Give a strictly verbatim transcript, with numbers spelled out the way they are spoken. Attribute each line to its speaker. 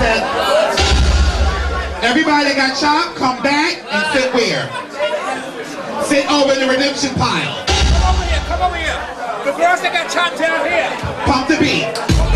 Speaker 1: that. Everybody that got chopped, come back and sit where? Sit over in the redemption pile.
Speaker 2: Come over here, come over here. The girls that got chopped down here.
Speaker 1: Pump the beat.